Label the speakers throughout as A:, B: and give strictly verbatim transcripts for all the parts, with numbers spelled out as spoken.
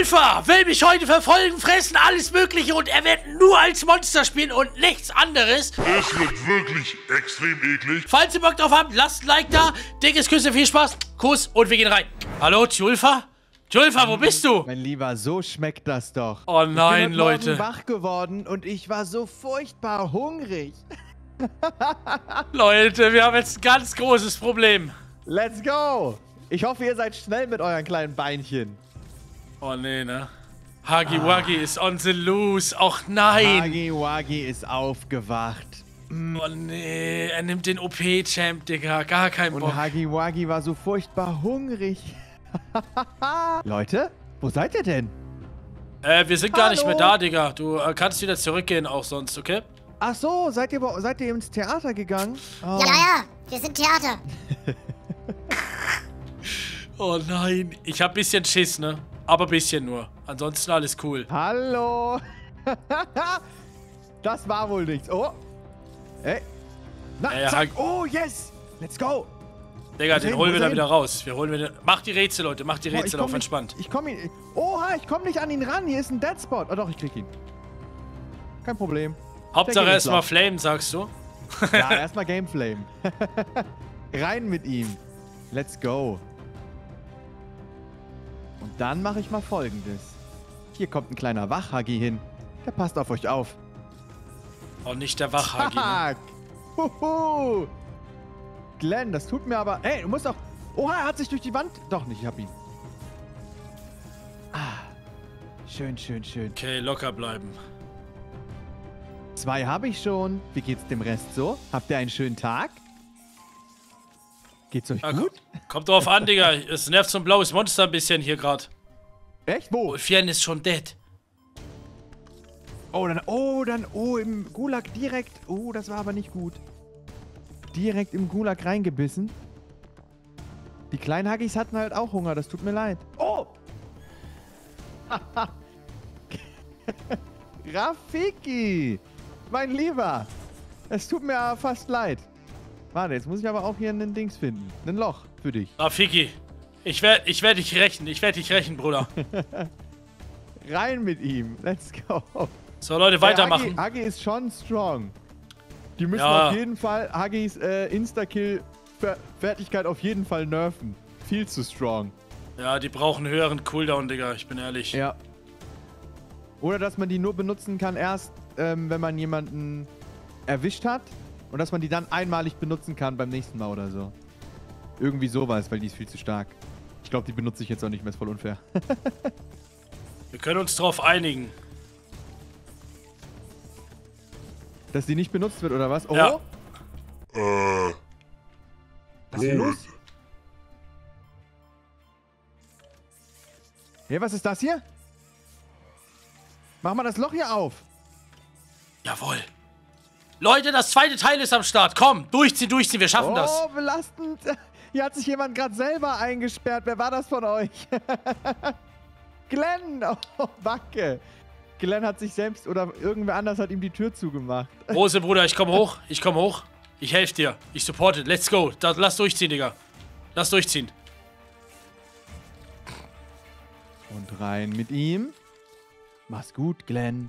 A: Julfa will mich heute verfolgen, fressen, alles mögliche und er wird nur als Monster spielen und nichts anderes.
B: Es wird wirklich extrem eklig.
A: Falls ihr Bock drauf habt, lasst ein Like da. Dickes Küsse, viel Spaß, Kuss und wir gehen rein. Hallo, Julfa? Julfa, wo bist du?
C: Mein Lieber, so schmeckt das doch.
A: Oh nein,
C: ich bin
A: Leute.
C: Ich bin wach geworden und ich war so furchtbar hungrig.
A: Leute, wir haben jetzt ein ganz großes Problem.
C: Let's go. Ich hoffe, ihr seid schnell mit euren kleinen Beinchen.
A: Oh nee, ne? Huggy ah. Wuggy ist on the loose. Och nein.
C: Huggy Wuggy ist aufgewacht.
A: Oh nee, er nimmt den O P-Champ, Digga. Gar kein Bock.
C: Und Huggy Wuggy war so furchtbar hungrig. Leute, wo seid ihr denn?
A: Äh, wir sind gar
C: Hallo?
A: nicht mehr da, Digga. Du äh, kannst wieder zurückgehen auch sonst, okay?
C: Ach so, seid ihr, seid ihr ins Theater gegangen? Oh.
D: Ja, ja, ja, wir sind Theater.
A: Oh nein, ich hab bisschen Schiss, ne? Aber bisschen nur. Ansonsten alles cool.
C: Hallo. Das war wohl nichts. Oh. Ey. Na,
A: äh,
C: zack. Oh, yes. Let's go.
A: Digga, den holen wir da wieder raus. Wir holen wir den. Mach die Rätsel, Leute. Mach die Rätsel auf entspannt.
C: Ich komm ihn. Oha, ich komm nicht an ihn ran. Hier ist ein Dead Spot. Oh doch, ich krieg ihn. Kein Problem.
A: Hauptsache erstmal Flame, sagst du?
C: Ja, erstmal Game Flame. Rein mit ihm. Let's go. Und dann mache ich mal Folgendes. Hier kommt ein kleiner Wachhuggy hin. Der passt auf euch auf.
A: Oh, nicht der Wachhuggy. Ne?
C: Huhu. Glenn, das tut mir aber... Ey, du musst doch... Oha, er hat sich durch die Wand... Doch nicht, ich hab ihn. Ah. Schön, schön, schön.
A: Okay, locker bleiben.
C: Zwei habe ich schon. Wie geht's dem Rest so? Habt ihr einen schönen Tag? Geht's euch
A: ja,
C: gut?
A: Kommt drauf an, Digga. Es nervt so ein blaues Monster ein bisschen hier gerade.
C: Echt? Wo?
A: Ulfian ist schon dead.
C: Oh, dann... Oh, dann... Oh, im Gulag direkt... Oh, das war aber nicht gut. Direkt im Gulag reingebissen. Die kleinen Huggys hatten halt auch Hunger. Das tut mir leid. Oh! Rafiki! Mein Lieber! Es tut mir fast leid. Warte, jetzt muss ich aber auch hier ein Dings finden. Ein Loch für dich.
A: Rafiki, ich werde ich werd dich rächen. Ich werde dich rächen, Bruder.
C: Rein mit ihm. Let's go.
A: So, Leute, weitermachen.
C: Hey, Huggy, Huggy ist schon strong. Die müssen
A: ja.
C: auf jeden Fall Huggys äh, Insta-Kill-Fertigkeit auf jeden Fall nerven. Viel zu strong.
A: Ja, die brauchen höheren Cooldown, Digga. Ich bin ehrlich.
C: Ja. Oder dass man die nur benutzen kann erst, ähm, wenn man jemanden erwischt hat. Und dass man die dann einmalig benutzen kann beim nächsten Mal oder so. Irgendwie sowas, weil die ist viel zu stark. Ich glaube, die benutze ich jetzt auch nicht mehr. Ist voll unfair.
A: Wir können uns drauf einigen.
C: Dass die nicht benutzt wird, oder was? Oh!
A: Ja.
B: Äh.
C: Was ist denn los? Hey, was ist das hier? Mach mal das Loch hier auf.
A: Jawohl. Leute, das zweite Teil ist am Start. Komm, durchziehen, durchziehen, wir schaffen
C: oh,
A: das.
C: Oh, belastend. Hier hat sich jemand gerade selber eingesperrt. Wer war das von euch? Glenn. Oh, Backe. Glenn hat sich selbst oder irgendwer anders hat ihm die Tür zugemacht.
A: Rose, Bruder, ich komm hoch. Ich komm hoch. Ich helfe dir. Ich supporte. Let's go. Da, lass durchziehen, Digga. Lass durchziehen.
C: Und rein mit ihm. Mach's gut, Glenn.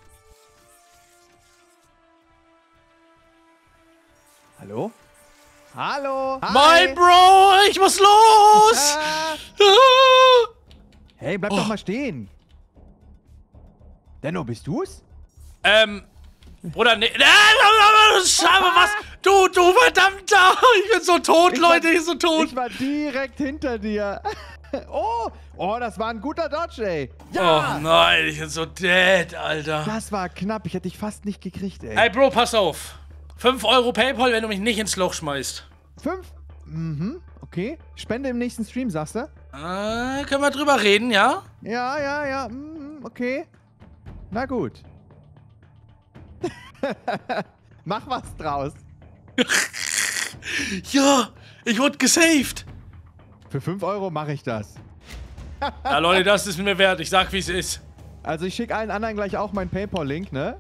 C: Hallo? Hallo?
A: Mein Bro, ich muss los!
C: Ah. Hey, bleib
A: Oh.
C: doch mal stehen. Denno, bist du's?
A: Ähm, Bruder, ne, ne, Scheibe, was? Du, du verdammter! Ich bin so tot,
C: Ich
A: Leute,
C: war-
A: ich bin so tot.
C: Ich war direkt hinter dir. Oh, oh, das war ein guter Dodge, ey.
A: Oh nein, ich bin so dead, Alter.
C: Das war knapp. Ich hätte dich fast nicht gekriegt, ey.
A: Ey, Bro, pass auf. fünf Euro Paypal, wenn du mich nicht ins Loch schmeißt.
C: Fünf? Mhm, okay. Spende im nächsten Stream, sagst du?
A: Äh, können wir drüber reden, ja?
C: Ja, ja, ja. Mhm, okay. Na gut. Mach was draus.
A: Ja, ich wurde gesaved.
C: Für fünf Euro mache ich das.
A: Ja, Leute, das ist mir wert. Ich sag, wie es ist.
C: Also ich schicke allen anderen gleich auch meinen Paypal-Link, ne?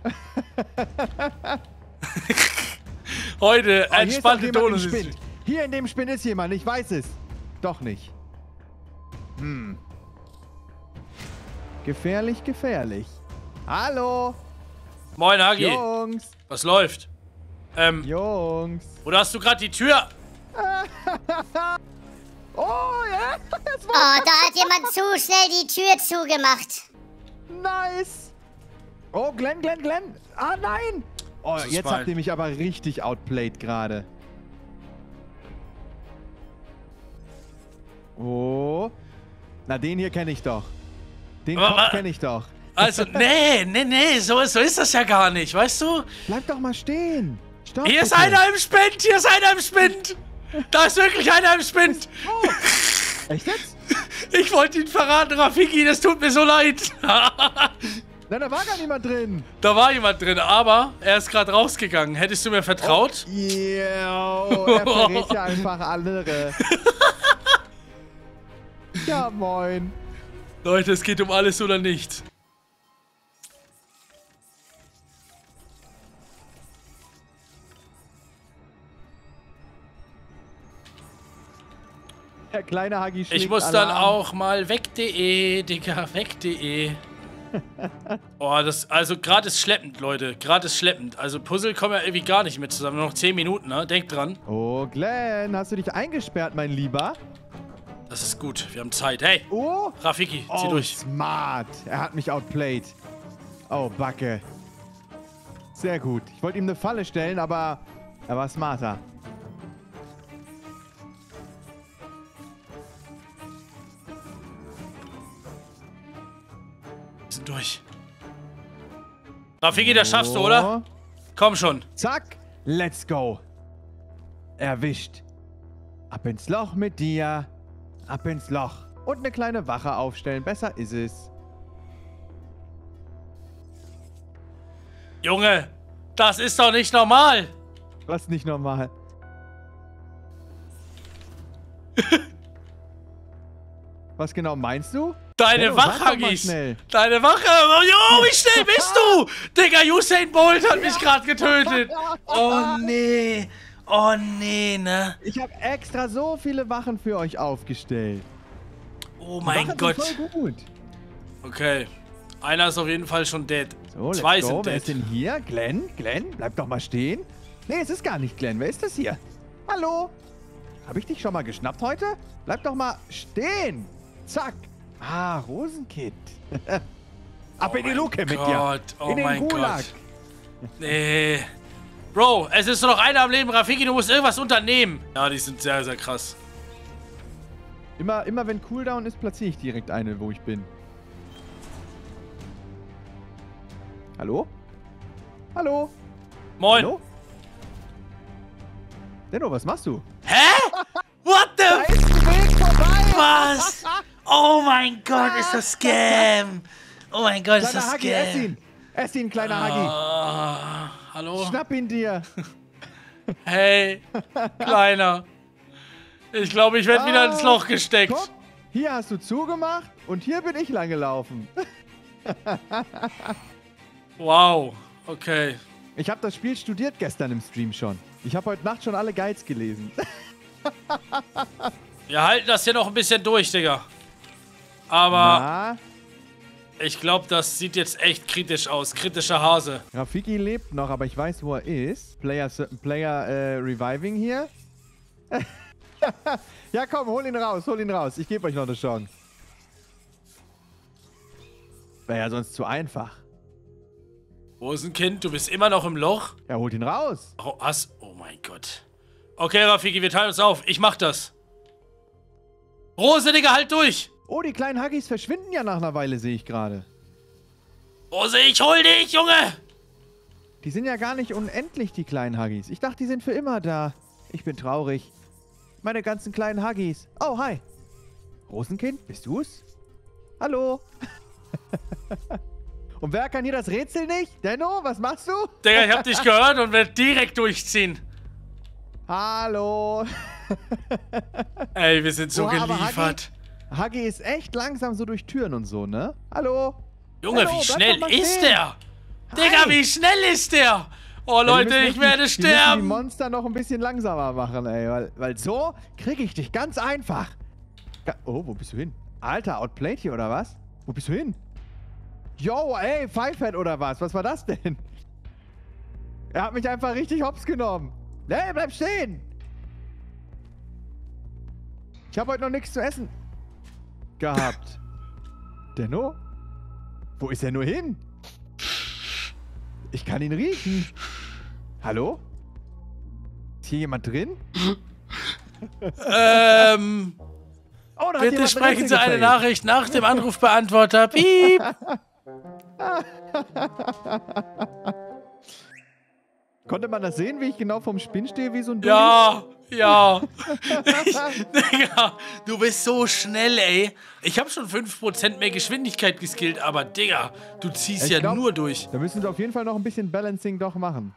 A: Heute,
C: Oh, hier ist doch
A: entspannte
C: jemand im
A: Donuts.
C: Spind. Hier in dem Spind ist jemand, ich weiß es. Doch nicht. Hm. Gefährlich, gefährlich. Hallo.
A: Moin, Hagi.
C: Jungs.
A: Was läuft? Ähm,
C: Jungs.
A: oder hast du gerade die Tür?
C: Oh, ja.
D: Oh, da hat jemand zu schnell die Tür zugemacht.
C: Nice. Oh, Glenn, Glenn, Glenn. Ah, nein. Oh,
A: Das ist
C: jetzt
A: mein-
C: habt ihr mich aber richtig outplayed gerade. Oh. Na, den hier kenne ich doch. Den
A: Aber-
C: Kopf kenne ich doch.
A: Also, nee, nee, nee, so, so ist das ja gar nicht, weißt du?
C: Bleib doch mal stehen. Stopp.
A: Hier ist
C: bitte.
A: einer im Spind, hier ist einer im Spind. Da ist wirklich einer im Spind.
C: Oh. Echt jetzt?
A: Ich wollte ihn verraten, Rafiki, das tut mir so leid.
C: Nein, da war gar niemand drin.
A: Da war jemand drin, aber er ist gerade rausgegangen. Hättest du mir vertraut?
C: Ja, oh, er verrät ja einfach andere. Ja, moin.
A: Leute, es geht um alles oder nichts.
C: Der kleine Hagi schlägt
A: Ich muss dann
C: Alarm.
A: auch mal weg.de, Digga, weg.de. Oh, das, also gerade ist schleppend, Leute. Gerade ist schleppend. Also Puzzle kommen ja irgendwie gar nicht mit zusammen. Nur noch zehn Minuten, ne? Denkt dran.
C: Oh, Glenn, hast du dich eingesperrt, mein Lieber?
A: Das ist gut, wir haben Zeit. Hey,
C: Oh,
A: Rafiki, zieh
C: oh
A: durch.
C: smart. Er hat mich outplayed. Oh, Backe. Sehr gut. Ich wollte ihm eine Falle stellen, aber er war smarter.
A: Wir sind durch. Rafiki, das schaffst du, oder?
C: Oh.
A: Komm schon.
C: Zack, let's go. Erwischt. Ab ins Loch mit dir. Ab ins Loch. Und eine kleine Wache aufstellen. Besser ist es.
A: Junge, das ist doch nicht normal.
C: Was ist nicht normal? Was genau meinst du?
A: Deine
C: Benno, sag doch mal
A: Wachhagis.
C: schnell.
A: Deine Wache. Jo, wie schnell bist du? Digga, Usain Bolt hat mich gerade getötet. Oh, nee. Oh, nee, ne?
C: Ich habe extra so viele Wachen für euch aufgestellt.
A: Oh
C: Die
A: mein
C: Wachen
A: Gott.
C: sind voll gut.
A: Okay. Einer ist auf jeden Fall schon dead.
C: So, let's
A: Zwei
C: go.
A: sind
C: Wer
A: dead.
C: ist denn hier? Glenn? Glenn? Bleib doch mal stehen. Nee, es ist gar nicht Glenn. Wer ist das hier? Hallo? Habe ich dich schon mal geschnappt heute? Bleib doch mal stehen. Zack. Ah, Rosenkind. Ab
A: Oh
C: in die
A: mein
C: Luke mit
A: Gott,
C: dir.
A: oh
C: in den
A: mein
C: Gulag.
A: Gott. Nee. Bro, es ist nur noch einer am Leben. Rafiki, du musst irgendwas unternehmen. Ja, die sind sehr, sehr krass.
C: Immer, immer wenn Cooldown ist, platziere ich direkt eine, wo ich bin. Hallo? Hallo?
A: Moin.
C: Hallo? Denno, was machst du?
A: Hä? What the
C: Da ist ein Weg vorbei!
A: Was? Oh mein Gott, ist das Scam. Oh mein Gott, ist
C: Kleiner
A: das
C: Hagi, ess
A: Scam.
C: ihn! Ess ihn, kleiner Hagi!
A: Ah, hallo?
C: Schnapp ihn dir!
A: Hey, Kleiner. Ich glaube, ich werde wieder ins Loch gesteckt.
C: Guck, hier hast du zugemacht und hier bin ich lang gelaufen.
A: Wow, okay.
C: Ich habe das Spiel studiert gestern im Stream schon. Ich habe heute Nacht schon alle Guides gelesen.
A: Wir halten das hier noch ein bisschen durch, Digga. Aber
C: Na,
A: ich glaube, das sieht jetzt echt kritisch aus. Kritischer Hase.
C: Rafiki lebt noch, aber ich weiß, wo er ist. Player, Player äh, Reviving hier. Ja, komm, hol ihn raus, hol ihn raus. Ich gebe euch noch eine Chance. Wäre ja sonst zu einfach.
A: Rosenkind, du bist immer noch im Loch?
C: Ja, holt ihn raus.
A: Oh, hast, oh mein Gott. Okay, Rafiki, wir teilen uns auf. Ich mach das. Rose, Digga, halt durch.
C: Oh, die kleinen Huggies verschwinden ja nach einer Weile, sehe ich gerade.
A: Rose, ich hol dich, Junge.
C: Die sind ja gar nicht unendlich, die kleinen Huggies. Ich dachte, die sind für immer da. Ich bin traurig. Meine ganzen kleinen Huggies. Oh, hi. Rosenkind, bist du's? Hallo? Und wer kann hier das Rätsel nicht? Denno, was machst du?
A: Digga, ich hab dich gehört und werd direkt durchziehen.
C: Hallo.
A: Ey, wir sind so
C: Oha, aber
A: geliefert.
C: Huggy ist echt langsam so durch Türen und so, ne? Hallo?
A: Junge,
C: Hallo,
A: wie
C: bleib
A: schnell
C: doch mal
A: ist
C: stehen.
A: der? Digga,
C: Hi.
A: wie schnell ist der? Oh,
C: Ja, die
A: Leute,
C: müssen
A: ich
C: wirklich-
A: werde
C: Die müssen die
A: sterben.
C: Monster noch ein bisschen langsamer machen, ey. Weil, weil so kriege ich dich ganz einfach. Ga- Oh, wo bist du hin? Alter, outplayed hier, oder was? Wo bist du hin? Yo, ey, Pfeifert oder was? Was war das denn? Er hat mich einfach richtig hops genommen. Nee, bleib stehen! Ich habe heute noch nichts zu essen gehabt. Denno? Wo ist er nur hin? Ich kann ihn riechen. Hallo? Ist hier jemand drin?
A: ähm...
C: Oh, da hat
A: Bitte
C: jemand
A: sprechen Sie eine
C: gefällt.
A: Nachricht nach dem Anrufbeantworter. Piep!
C: Konnte man das sehen, wie ich genau vom Spinn stehe, wie so ein Dulli?
A: Ja, ja. Ich, Digga, du bist so schnell, ey. Ich habe schon fünf Prozent mehr Geschwindigkeit geskillt, aber Digga, du ziehst
C: Ich
A: ja
C: glaub,
A: nur durch.
C: Da müssen sie auf jeden Fall noch ein bisschen Balancing doch machen.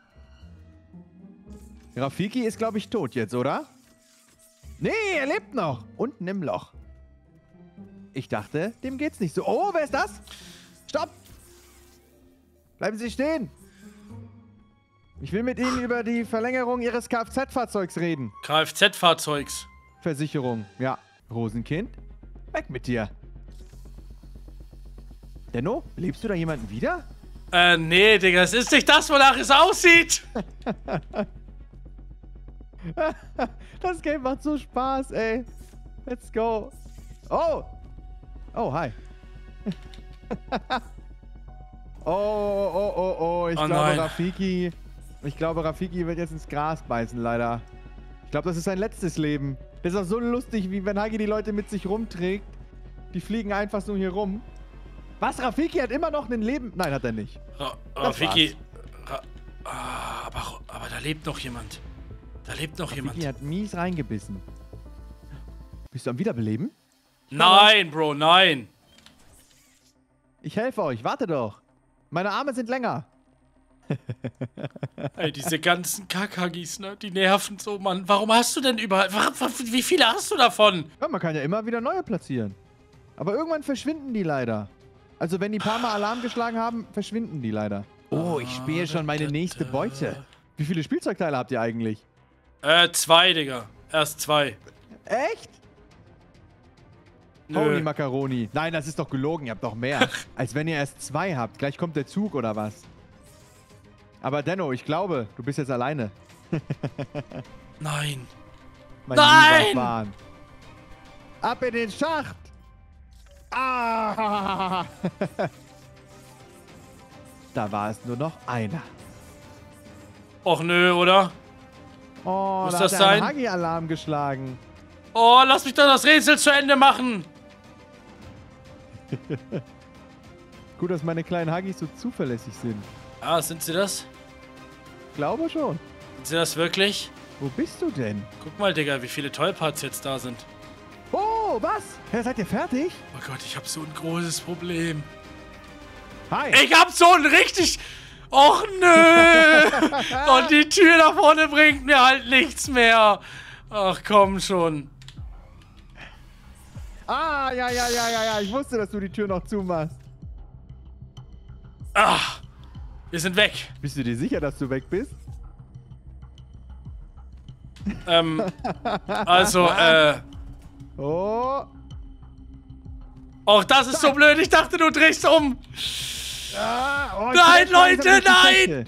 C: Rafiki ist, glaube ich, tot jetzt, oder? Nee, er lebt noch. Unten im Loch. Ich dachte, dem geht's nicht so. Oh, wer ist das? Stopp! Bleiben Sie stehen! Ich will mit Ihnen über die Verlängerung Ihres Kfz-Fahrzeugs reden.
A: Kfz-Fahrzeugs.
C: Versicherung. Ja. Rosenkind, weg mit dir. Denno, lebst du da jemanden wieder?
A: Äh, nee, Digga, es ist nicht das, wonach es aussieht.
C: Das Game macht so Spaß, ey. Let's go. Oh! Oh, hi. oh, oh, oh, oh. Ich
A: Oh,
C: glaube,
A: nein.
C: Rafiki... Ich glaube, Rafiki wird jetzt ins Gras beißen, leider. Ich glaube, das ist sein letztes Leben. Das ist auch so lustig, wie wenn Hagi die Leute mit sich rumträgt. Die fliegen einfach so hier rum. Was? Rafiki hat immer noch ein Leben... Nein, hat er nicht.
A: Ra
C: Das
A: Rafiki. Ra ah, aber, aber da lebt noch jemand. Da lebt noch
C: Rafiki
A: jemand.
C: hat mies reingebissen. Bist du am Wiederbeleben?
A: Nein, Bro, nein.
C: Ich helfe euch, warte doch. Meine Arme sind länger.
A: Ey, diese ganzen Kakagis, ne? Die nerven so, Mann. Warum hast du denn überall... Wie viele hast du davon?
C: Ja, man kann ja immer wieder neue platzieren. Aber irgendwann verschwinden die leider. Also wenn die paar Mal Alarm geschlagen haben, verschwinden die leider. Oh, ich spiele schon meine nächste Beute. Wie viele Spielzeugteile habt ihr eigentlich?
A: Äh, zwei, Digga. Erst zwei.
C: Echt?
A: Nö.
C: Holy Macaroni. Nein, das ist doch gelogen. Ihr habt doch mehr. Als wenn ihr erst zwei habt. Gleich kommt der Zug oder was? Aber Denno, ich glaube, du bist jetzt alleine.
A: Nein.
C: Mein
A: Nein!
C: lieber Bahn. Ab in den Schacht! Ah! Da war es nur noch einer.
A: Och nö, oder?
C: Oh,
A: Muss
C: da
A: das
C: hat er einen
A: sein?
C: Hagi-Alarm geschlagen.
A: Oh, lass mich doch das Rätsel zu Ende machen.
C: Gut, dass meine kleinen Hagis so zuverlässig sind.
A: Ah, sind sie das?
C: Ich glaube schon.
A: Sind sie das wirklich?
C: Wo bist du denn?
A: Guck mal, Digga, wie viele Tollparts jetzt da sind.
C: Oh, was? Ja, seid ihr fertig?
A: Oh Gott, ich hab so ein großes Problem.
C: Hi.
A: Ich hab so ein richtig... Och nö! Und die Tür da vorne bringt mir halt nichts mehr. Ach komm schon.
C: Ah, ja, ja, ja, ja, ja. Ich wusste, dass du die Tür noch zumachst.
A: Ach, wir sind weg.
C: Bist du dir sicher, dass du weg bist?
A: Ähm, also, äh...
C: Oh.
A: Auch das ist so blöd. Ich dachte, du drehst um.
C: Ah, oh, ich
A: Nein,
C: bin langsam
A: Leute,
C: durch die
A: nein!
C: Kette.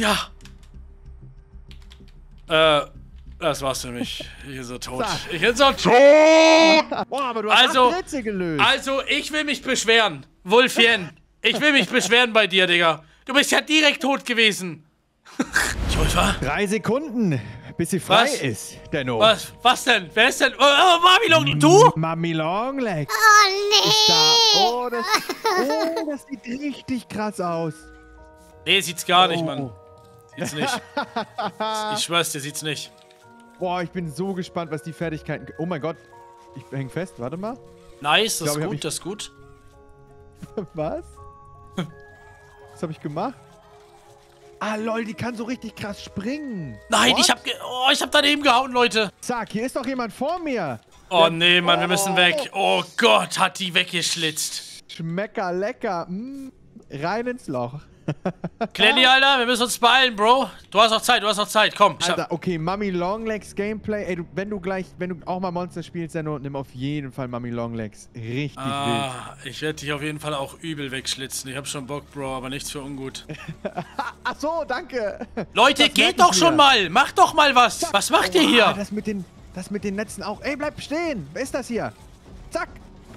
A: Ja. Äh, das war's für mich. Ich bin so tot.
C: Sag.
A: Ich bin so tot.
C: Boah, aber du hast
A: Also,
C: acht Rätsel gelöst.
A: Also, ich will mich beschweren. Wulfien. Ich will mich beschweren bei dir, Digga. Du bist ja direkt tot gewesen. Schulfer?
C: Drei Sekunden, bis sie frei
A: Was?
C: ist, Denno.
A: Was? Was denn? Wer ist denn? Oh, oh Babylon, du?
C: Mami Longlegs
D: Oh, nee.
C: ist da. Oh das, oh, das sieht richtig krass aus.
A: Nee, sieht's gar nicht,
C: Oh.
A: Mann. Sieht's nicht. Ich schwör's dir, sieht's nicht.
C: Boah, ich bin so gespannt, was die Fertigkeiten... Oh mein Gott, ich häng fest, warte mal.
A: Nice, das
C: Ich glaub, ich
A: ist
C: hab
A: gut,
C: mich-
A: das ist gut.
C: Was? Was habe ich gemacht? Ah, lol, die kann so richtig krass springen.
A: Nein,
C: What?
A: ich hab, ge oh, ich hab daneben gehauen, Leute.
C: Zack, hier ist doch jemand vor mir.
A: Oh nee, Mann, wir
C: Oh.
A: müssen weg. Oh Gott, hat die weggeschlitzt.
C: Schmecker lecker. Mm, rein ins Loch.
A: Glenny, Alter, wir müssen uns beeilen, Bro. Du hast noch Zeit, du hast noch Zeit. Komm.
C: Alter, okay, Mummy Longlegs Gameplay. Ey, du, wenn du gleich, wenn du auch mal Monster spielst, dann nimm auf jeden Fall Mummy Longlegs. Richtig
A: ah, wild. Ich werde dich auf jeden Fall auch übel wegschlitzen. Ich hab schon Bock, Bro, aber nichts für ungut.
C: Ach so, danke.
A: Leute,
C: Das
A: geht doch schon mal. Macht doch mal was.
C: Zack.
A: Was macht ihr
C: Oh,
A: hier?
C: Das mit den, das mit den Netzen auch. Ey, bleib stehen. Wer ist das hier? Zack.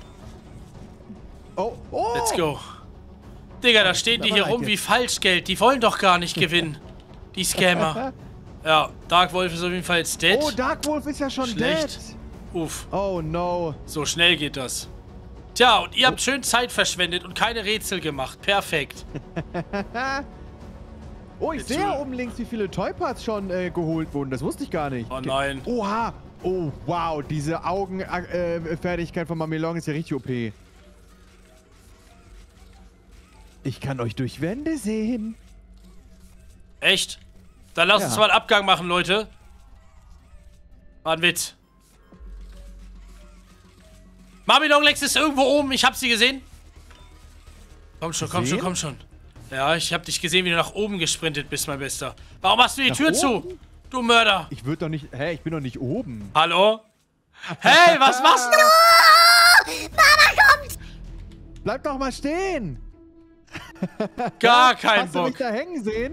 C: Oh, oh.
A: Let's go. Digga, da stehen die hier rum wie Falschgeld. Die wollen doch gar nicht gewinnen. Die Scammer. Ja, Dark Wolf ist auf jeden Fall jetzt dead.
C: Oh, Dark Wolf ist ja schon
A: Schlecht.
C: dead.
A: Uff.
C: Oh, no.
A: So schnell geht das. Tja, und ihr habt schön Zeit verschwendet und keine Rätsel gemacht. Perfekt.
C: Oh, ich sehe oben links, wie viele Toyparts schon äh, geholt wurden. Das wusste ich gar nicht.
A: Oh nein.
C: Oha. Oh, wow. Diese Augenfertigkeit äh, von Mummy Long ist ja richtig O P. Ich kann euch durch Wände sehen.
A: Echt? Dann lasst
C: Ja.
A: uns mal einen Abgang machen, Leute. War ein Witz. Mami Longlegs ist irgendwo oben. Ich hab sie gesehen. Komm schon, komm schon,
C: Gesehen?
A: komm schon. Ja, ich hab dich gesehen, wie du nach oben gesprintet bist, mein Bester. Warum hast du die
C: Nach
A: Tür
C: oben?
A: zu? Du Mörder.
C: Ich würde doch nicht... Hä, ich bin doch nicht oben.
A: Hallo? Hey, was machst du?
D: Mama kommt!
C: Bleib doch mal stehen.
A: Gar kein
C: Hast du mich
A: Bock.
C: da hängen sehen?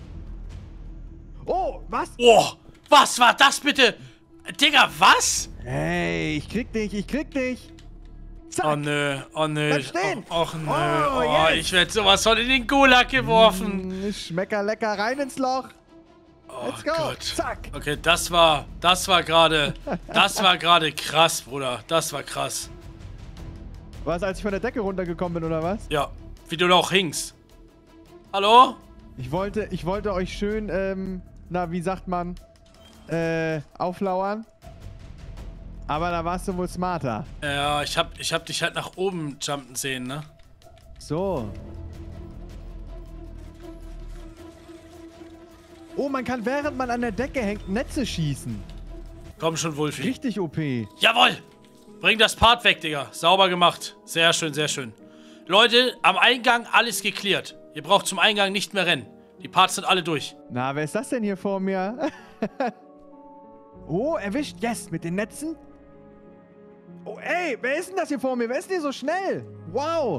C: Oh, was?
A: Oh, was war das bitte? Digga, was?
C: Hey, ich krieg dich, ich krieg dich. Zack.
A: Oh nö, oh nö.
C: Bleib stehen.
A: Och, och nö.
C: Oh,
A: Oh,
C: yes.
A: ich werd sowas von in den Gulag geworfen.
C: Mm, Schmecker lecker rein ins Loch.
A: Oh
C: Let's go.
A: Gott.
C: Zack.
A: Okay, das war, das war gerade, das war gerade krass, Bruder. Das war krass.
C: Was, als ich von der Decke runtergekommen bin, oder was?
A: Ja, wie du da auch hingst. Hallo?
C: Ich wollte, ich wollte euch schön, ähm, na, wie sagt man, äh, auflauern. Aber da warst du wohl smarter.
A: Ja, ich hab, ich hab dich halt nach oben jumpen sehen, ne?
C: So. Oh, man kann, während man an der Decke hängt, Netze schießen.
A: Komm schon, Wulfi.
C: Richtig O P.
A: Jawohl! Bring das Part weg, Digga. Sauber gemacht. Sehr schön, sehr schön. Leute, am Eingang alles geklärt. Ihr braucht zum Eingang nicht mehr rennen. Die Parts sind alle durch.
C: Na, wer ist das denn hier vor mir? Oh, erwischt. Yes, mit den Netzen. Oh, ey, wer ist denn das hier vor mir? Wer ist denn hier so schnell? Wow.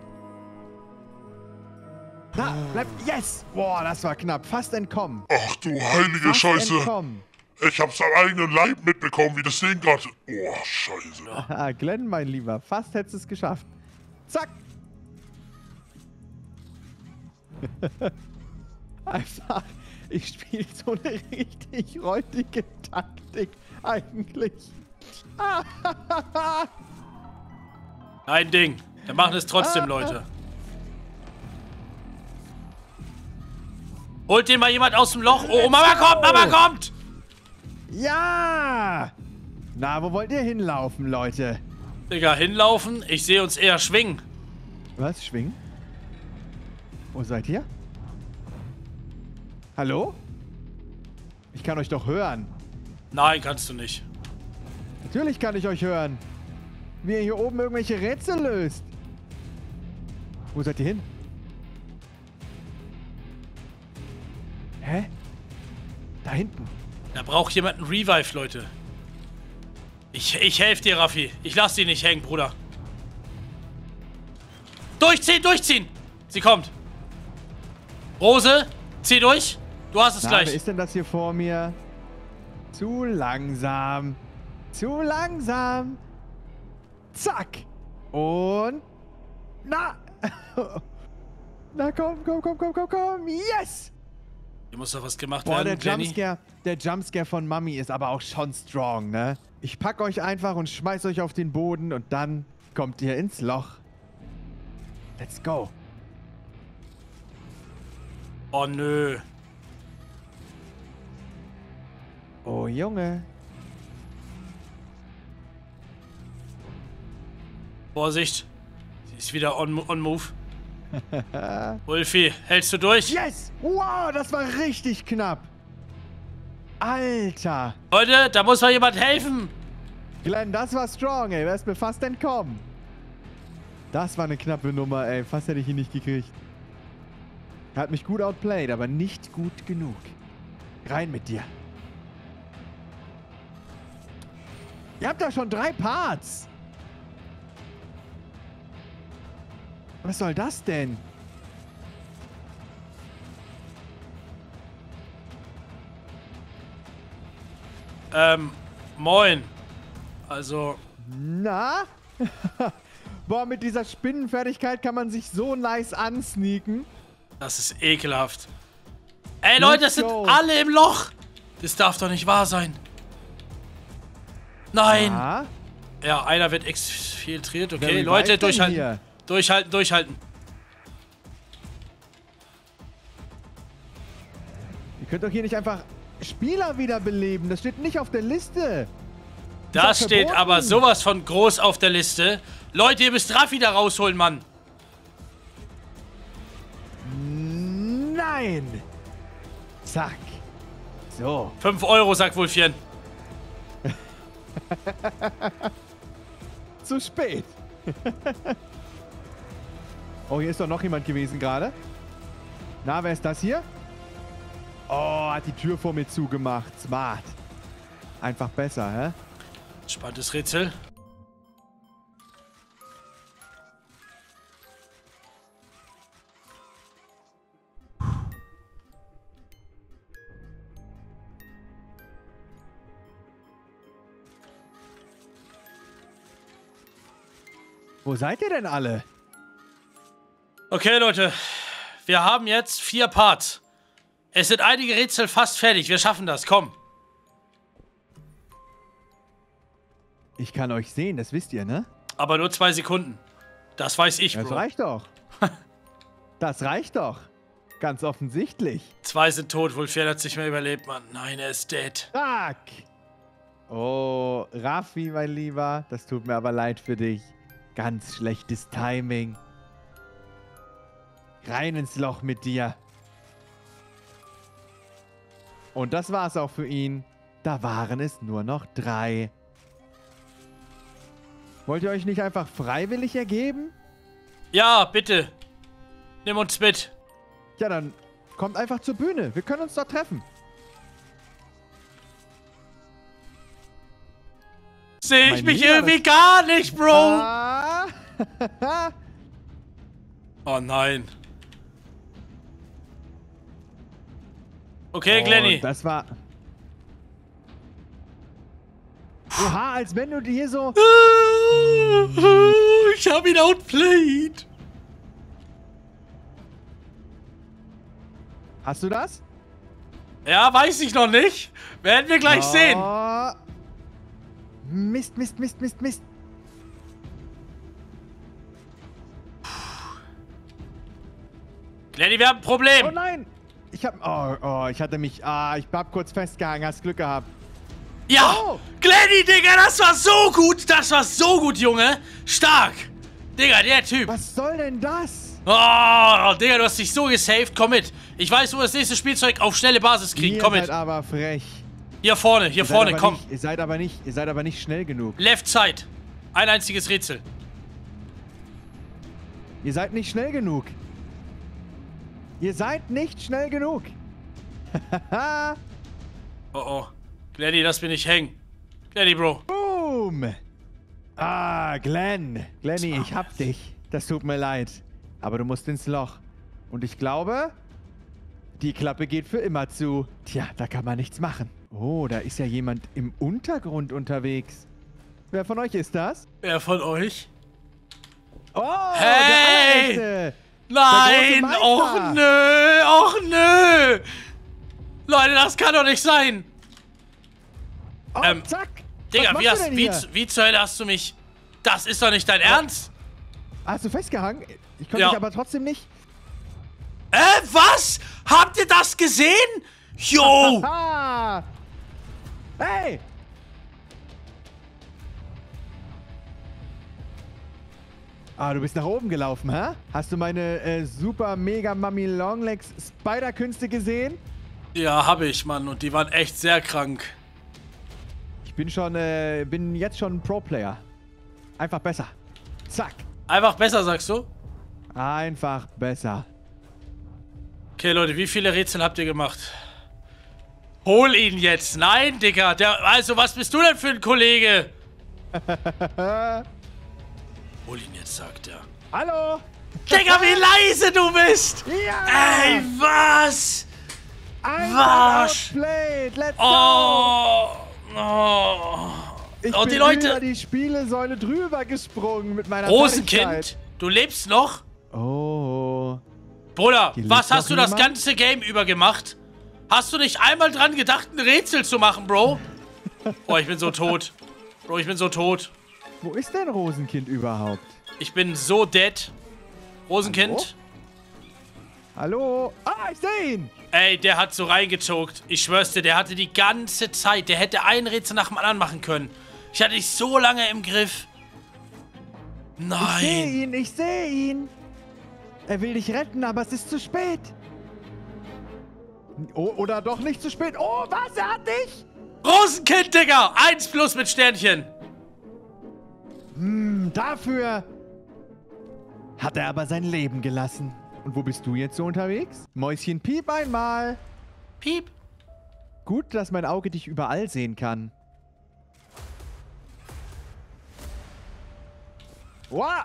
C: Na, bleib. Yes. Boah, das war knapp. Fast entkommen.
B: Ach du heilige
C: Fast
B: Scheiße.
C: entkommen.
B: Ich hab's am eigenen Leib mitbekommen, wie das Ding gerade... Oh, Scheiße.
C: Haha, Glenn, mein Lieber. Fast hättest du es geschafft. Zack. Einfach, ich spiele so eine richtig räudige Taktik eigentlich.
A: Ein Ding. Wir machen es trotzdem, Leute. Holt den mal jemand aus dem Loch. Oh, Mama kommt, Mama kommt!
C: Ja! Na, wo wollt ihr hinlaufen, Leute?
A: Digga, hinlaufen? Ich sehe uns eher schwingen.
C: Was? Schwingen? Wo seid ihr? Hallo? Ich kann euch doch hören.
A: Nein, kannst du nicht.
C: Natürlich kann ich euch hören. Wie ihr hier oben irgendwelche Rätsel löst. Wo seid ihr hin? Hä? Da hinten.
A: Da braucht jemand einen Revive, Leute. Ich, ich helfe dir, Raffi. Ich lass dich nicht hängen, Bruder. Durchziehen, durchziehen! Sie kommt. Rose, zieh durch. Du hast es
C: Na,
A: gleich.
C: wer ist denn das hier vor mir? Zu langsam. Zu langsam. Zack. Und... Na. Na komm, komm, komm, komm, komm, komm. Yes.
A: Hier muss doch was gemacht
C: Boah, der
A: werden, Jenny.
C: Jumpscare, der Jumpscare von Mami ist aber auch schon strong, ne? Ich pack euch einfach und schmeiß euch auf den Boden und dann kommt ihr ins Loch. Let's go.
A: Oh, nö.
C: Oh, Junge.
A: Vorsicht. Sie ist wieder on, on move. Wulfi, hältst du durch?
C: Yes! Wow, das war richtig knapp. Alter.
A: Leute, da muss mal jemand helfen.
C: Glenn, das war strong, ey. Wer ist mir fast entkommen? Das war eine knappe Nummer, ey. Fast hätte ich ihn nicht gekriegt. Er hat mich gut outplayed, aber nicht gut genug. Rein mit dir. Ihr habt da schon drei Parts. Was soll das denn?
A: Ähm, moin. Also...
C: Na? Boah, mit dieser Spinnenfertigkeit kann man sich so nice ansneaken.
A: Das ist ekelhaft. Ey, Leute, das sind
C: go.
A: alle im Loch. Das darf doch nicht wahr sein. Nein.
C: Ja?
A: Ja, einer wird exfiltriert. Okay,
C: Wer
A: Leute,
C: revive denn
A: durchhalten.
C: hier?
A: Durchhalten, durchhalten.
C: Ihr könnt doch hier nicht einfach Spieler wiederbeleben. Das steht nicht auf der Liste.
A: Das
C: doch
A: steht
C: verboten.
A: aber sowas von groß auf der Liste. Leute, ihr müsst Raffi da rausholen, Mann.
C: Nein. Zack. So.
A: fünf Euro, sagt Wulfchen.
C: Zu spät. Oh, hier ist doch noch jemand gewesen gerade. Na, wer ist das hier? Oh, hat die Tür vor mir zugemacht. Smart. Einfach besser, hä?
A: Spannendes Rätsel.
C: Wo seid ihr denn alle?
A: Okay, Leute. Wir haben jetzt vier Parts. Es sind einige Rätsel fast fertig. Wir schaffen das. Komm.
C: Ich kann euch sehen, das wisst ihr, ne?
A: Aber nur zwei Sekunden. Das weiß ich,
C: Das
A: Bro.
C: reicht doch. Das reicht doch. Ganz offensichtlich.
A: Zwei sind tot. Wulfchen hat sich mehr überlebt, Mann. Nein, er ist dead.
C: Zack. Oh, Raffi, mein Lieber. Das tut mir aber leid für dich. Ganz schlechtes Timing. Rein ins Loch mit dir. Und das war's auch für ihn. Da waren es nur noch drei. Wollt ihr euch nicht einfach freiwillig ergeben?
A: Ja, bitte. Nimm uns mit.
C: Ja, dann kommt einfach zur Bühne. Wir können uns dort treffen.
A: Sehe ich
C: Mein
A: mich
C: Lieber,
A: irgendwie gar nicht, Bro.
C: Ah.
A: Oh nein. Okay, Glenny.
C: Und das war... Oha, als wenn du dir so...
A: Ich habe ihn outplayed.
C: Hast du das?
A: Ja, weiß ich noch nicht. Werden wir gleich
C: oh.
A: sehen.
C: Mist, Mist, Mist, Mist, Mist.
A: Glenny, wir haben ein Problem.
C: Oh nein! Ich hab... Oh, oh, ich hatte mich... Ah, ich hab kurz festgehangen. Hast Glück gehabt.
A: Ja!
C: Oh.
A: Glenny, Digga, das war so gut. Das war so gut, Junge. Stark. Digga, der Typ.
C: Was soll denn das?
A: Oh, Digga, du hast dich so gesaved. Komm mit. Ich weiß, wo wir das nächste Spielzeug auf schnelle Basis kriegen.
C: Ihr
A: Komm
C: seid
A: mit.
C: aber frech.
A: Hier vorne, hier
C: Ihr seid
A: vorne,
C: aber
A: komm.
C: Nicht, ihr seid aber nicht... Ihr seid aber nicht schnell genug.
A: Left Side. Ein einziges Rätsel.
C: Ihr seid nicht schnell genug. Ihr seid nicht schnell genug.
A: Oh, oh. Glenny, lass mich nicht hängen. Glenny, Bro.
C: Boom. Ah, Glenn. Glenny, ich hab dich. Das tut mir leid. Aber du musst ins Loch. Und ich glaube, die Klappe geht für immer zu. Tja, da kann man nichts machen. Oh, da ist ja jemand im Untergrund unterwegs. Wer von euch ist das?
A: Wer von euch?
C: Oh,
A: Hey!
C: der allererste.
A: Nein!
C: große
A: Och
C: Meister.
A: nö! Och nö! Leute, das kann doch nicht sein!
C: Oh,
A: Ähm,
C: zack.
A: Digga,
C: Was
A: wie,
C: machst du
A: hast,
C: denn
A: wie,
C: hier?
A: z- wie zur Hölle hast du mich... Das ist doch nicht dein Ernst?
C: Hast du festgehangen? Ich konnte
A: Ja.
C: dich aber trotzdem nicht.
A: Äh, was? Habt ihr das gesehen? Yo!
C: Ah! Hey! Ah, du bist nach oben gelaufen, hä? Hast du meine äh, super mega Mummy Longlegs Spider-Künste gesehen?
A: Ja, hab ich, Mann. Und die waren echt sehr krank.
C: Ich bin schon, äh, bin jetzt schon ein Pro-Player. Einfach besser. Zack.
A: Einfach besser, sagst du?
C: Einfach besser.
A: Okay, Leute, wie viele Rätsel habt ihr gemacht? Hol ihn jetzt. Nein, Digga. Der, also, was bist du denn für ein Kollege? Hol ihn jetzt, sagt er.
C: Hallo?
A: Digga, wie leise du bist!
C: Ja!
A: Ey, was?
C: Einfach
A: Was?
C: outplayed. Let's go!
A: Oh! Oh!
C: Ich
A: Oh,
C: bin
A: die Leute-
C: über die Spielesäule drüber gesprungen mit meiner
A: Rosenkind,
C: Fertigkeit.
A: du lebst noch?
C: Oh.
A: Bruder,
C: Hier
A: was
C: lebt
A: hast
C: noch
A: du das
C: jemand?
A: ganze Game über gemacht? Hast du nicht einmal dran gedacht, ein Rätsel zu machen, Bro? Oh, ich bin so tot. Bro, ich bin so tot.
C: Wo ist denn Rosenkind überhaupt?
A: Ich bin so dead. Rosenkind.
C: Hallo? Ah, ich sehe ihn!
A: Ey, der hat so reingechoked. Ich schwör's dir, der hatte die ganze Zeit. Der hätte ein Rätsel nach dem anderen machen können. Ich hatte dich so lange im Griff.
C: Ich sehe
A: Nein.
C: ihn, ich sehe ihn! Er will dich retten, aber es ist zu spät. Oh, oder doch nicht zu spät. Oh, was? Er hat dich?
A: Rosenkind, Digga. Eins plus mit Sternchen.
C: Hm, dafür hat er aber sein Leben gelassen. Und wo bist du jetzt so unterwegs? Mäuschen, piep einmal.
A: Piep.
C: Gut, dass mein Auge dich überall sehen kann. Wow.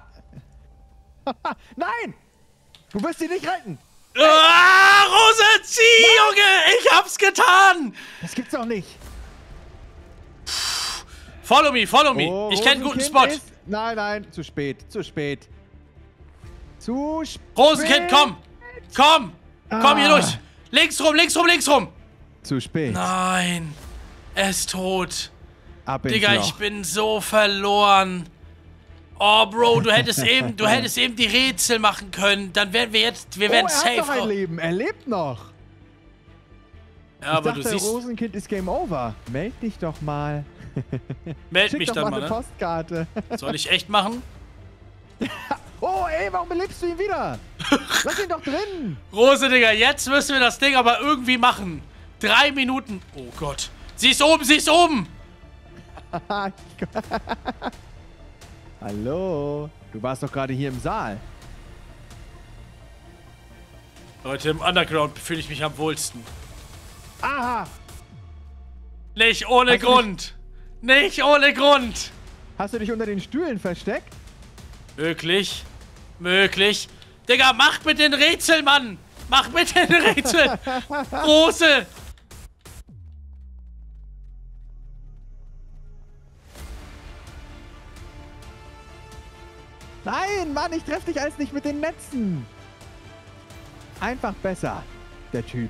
C: Nein! Du wirst ihn nicht retten!
A: Ah, Rose, zieh, Junge. Ich hab's getan.
C: Das gibt's doch nicht.
A: Follow me, follow me.
C: Oh,
A: ich kenn einen guten
C: Rosenkind
A: Spot.
C: Ist, nein, nein, zu spät, zu spät. Zu spät.
A: Rosenkind, komm. Komm. Komm hier
C: Ah.
A: durch. Links rum, links rum, links rum.
C: Zu spät.
A: Nein. Er ist tot.
C: Ab ins
A: Digga,
C: Loch.
A: ich bin so verloren. Oh, Bro, du hättest eben, du hättest eben die Rätsel machen können. Dann wären wir jetzt, wir
C: Oh,
A: wären
C: er
A: safe.
C: hat noch ein
A: auch-
C: Leben. Er lebt noch.
A: Ja, aber
C: ich
A: du
C: dachte,
A: siehst,
C: Rosenkind ist Game Over. Meld dich doch mal.
A: meld
C: Schick
A: mich
C: doch
A: dann
C: mal
A: mal,
C: eine
A: ne?
C: Postkarte.
A: Soll ich echt machen?
C: Oh, ey, warum belebst du ihn wieder? Lass ihn doch drin.
A: Rose, Digga, jetzt müssen wir das Ding aber irgendwie machen. Drei Minuten. Oh Gott. Sie ist oben, sie ist oben.
C: Hallo? Du warst doch gerade hier im Saal.
A: Leute, im Underground fühle ich mich am wohlsten.
C: Aha!
A: Nicht ohne
C: Hast du
A: Grund. Nicht ohne Grund.
C: Hast du dich unter den Stühlen versteckt?
A: Möglich. Möglich. Digga, mach mit den Rätseln, Mann. Mach mit den Rätseln. Rose.
C: Nein, Mann, ich treffe dich als nicht mit den Netzen. Einfach besser, der Typ.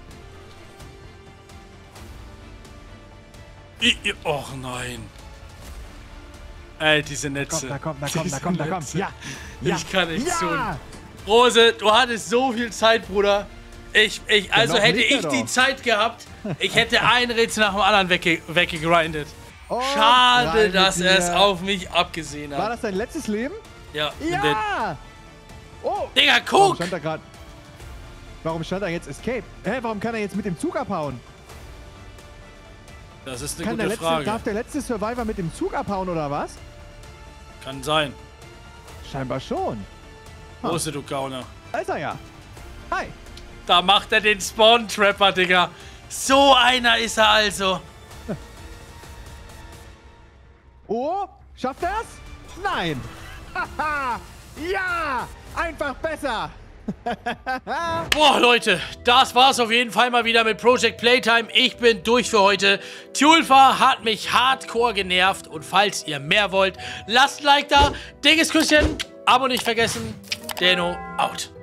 A: I- i- Och nein. Ey, diese Netze.
C: Da kommt, da kommt, da
A: Diese
C: kommt, da kommt.
A: Netze.
C: Ja, ja.
A: Ich kann nichts
C: ja.
A: tun. Rose, du hattest so viel Zeit, Bruder. Ich, ich, also
C: noch
A: hätte
C: liegt er
A: ich die
C: doch.
A: Zeit gehabt, ich hätte ein Rätsel nach dem anderen wegge weggegrindet.
C: Und
A: Schade,
C: rein mit
A: dass er es
C: dir.
A: auf mich abgesehen
C: War
A: hat.
C: das dein letztes Leben?
A: Ja, in den-
C: Ja! Oh!
A: Digga,
C: Warum
A: guck!
C: stand da gerade... Warum stand da jetzt Escape? Hä, warum kann er jetzt mit dem Zug abhauen?
A: Das ist eine
C: Kann der
A: gute
C: letzte,
A: Frage.
C: darf der letzte Survivor mit dem Zug abhauen oder was?
A: Kann sein.
C: Scheinbar schon.
A: Rose, du Gauner.
C: Da ist er ja. Hi.
A: Da macht er den Spawn-Trapper, Digga. So einer ist er also.
C: Oh, schafft er's? Nein. Haha. Ja, einfach besser.
A: Boah, Leute, das war's auf jeden Fall mal wieder mit Project Playtime. Ich bin durch für heute. Tulfa hat mich hardcore genervt. Und falls ihr mehr wollt, lasst ein Like da. Dickes Küsschen. Abo nicht vergessen. Deno out.